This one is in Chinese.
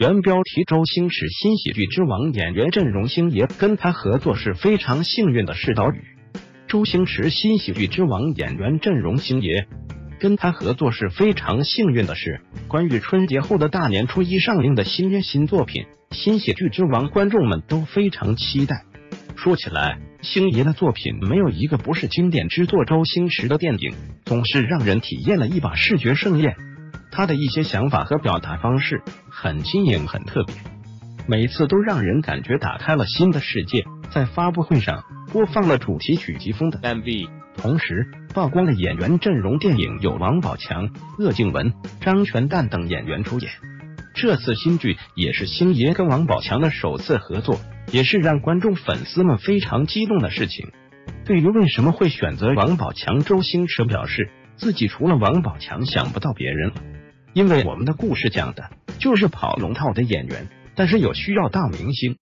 原标题：周星驰新喜剧之王，演员阵容星爷，跟他合作是非常幸运的事。导语：周星驰新喜剧之王，演员阵容星爷，跟他合作是非常幸运的事。关于春节后的大年初一上映的新作品《新喜剧之王》，观众们都非常期待。说起来，星爷的作品没有一个不是经典之作，周星驰的电影总是让人体验了一把视觉盛宴。他的一些想法和表达方式很新颖，很特别，每次都让人感觉打开了新的世界。在发布会上播放了主题曲《疾风》的 MV， 同时曝光了演员阵容，电影有王宝强、鄂靖文、张全蛋等演员出演。这次新剧也是星爷跟王宝强的首次合作，也是让观众粉丝们非常激动的事情。对于为什么会选择王宝强，周星驰表示自己除了王宝强想不到别人了，因为我们的故事讲的就是跑龙套的演员，但是有需要大明星，